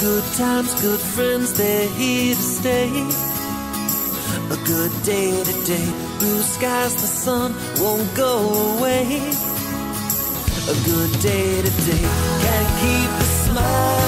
Good times, good friends, they're here to stay. A good day today, blue skies, the sun won't go away. A good day today, can't keep the smile.